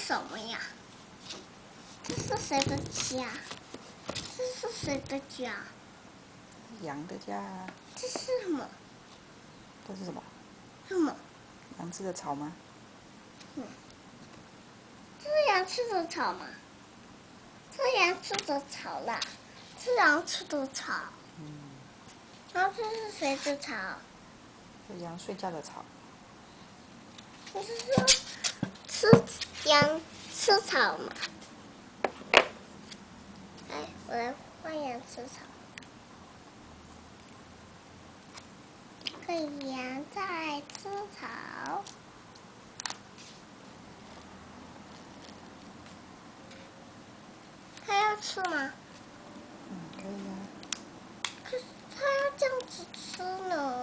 什么呀？这是谁的家？这是谁的家？ 羊的家。 这是什么？ 这是什么？ 什么？ 羊吃的草吗？ 这是羊吃的草吗？这是羊吃的草啦，是羊吃的草。然后这是谁的草？ 是羊睡觉的草。 你是说羊吃草吗？来，我来换羊吃草。这个羊在吃草。它要吃吗？ 可以啊。 可是它要这样子吃呢。